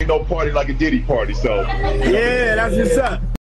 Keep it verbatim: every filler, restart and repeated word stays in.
no party like a Diddy party, so. Yeah, that's what's up.